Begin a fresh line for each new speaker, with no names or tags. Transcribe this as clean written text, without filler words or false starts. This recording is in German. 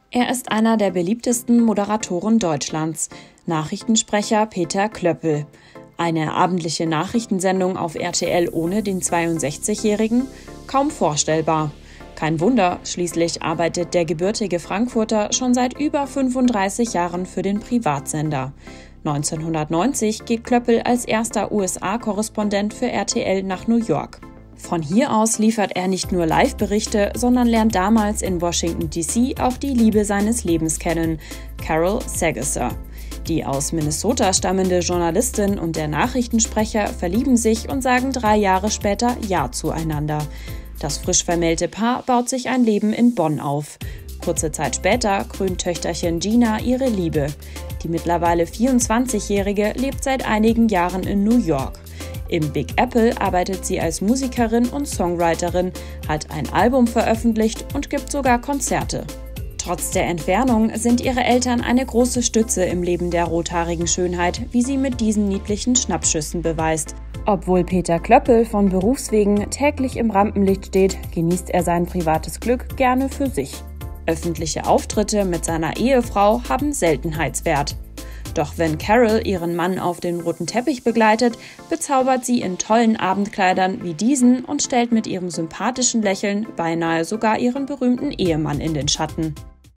Er ist einer der beliebtesten Moderatoren Deutschlands, Nachrichtensprecher Peter Klöppel. Eine abendliche Nachrichtensendung auf RTL ohne den 62-Jährigen? Kaum vorstellbar. Kein Wunder, schließlich arbeitet der gebürtige Frankfurter schon seit über 35 Jahren für den Privatsender. 1990 geht Klöppel als erster USA-Korrespondent für RTL nach New York. Von hier aus liefert er nicht nur Live-Berichte, sondern lernt damals in Washington D.C. auch die Liebe seines Lebens kennen, Carol Sagesser. Die aus Minnesota stammende Journalistin und der Nachrichtensprecher verlieben sich und sagen 3 Jahre später Ja zueinander. Das frisch vermählte Paar baut sich ein Leben in Bonn auf. Kurze Zeit später krönt Töchterchen Gina ihre Liebe. Die mittlerweile 24-Jährige lebt seit einigen Jahren in New York. Im Big Apple arbeitet sie als Musikerin und Songwriterin, hat ein Album veröffentlicht und gibt sogar Konzerte. Trotz der Entfernung sind ihre Eltern eine große Stütze im Leben der rothaarigen Schönheit, wie sie mit diesen niedlichen Schnappschüssen beweist. Obwohl Peter Klöppel von Berufswegen täglich im Rampenlicht steht, genießt er sein privates Glück gerne für sich. Öffentliche Auftritte mit seiner Ehefrau haben Seltenheitswert. Doch wenn Carol ihren Mann auf den roten Teppich begleitet, bezaubert sie in tollen Abendkleidern wie diesen und stellt mit ihrem sympathischen Lächeln beinahe sogar ihren berühmten Ehemann in den Schatten.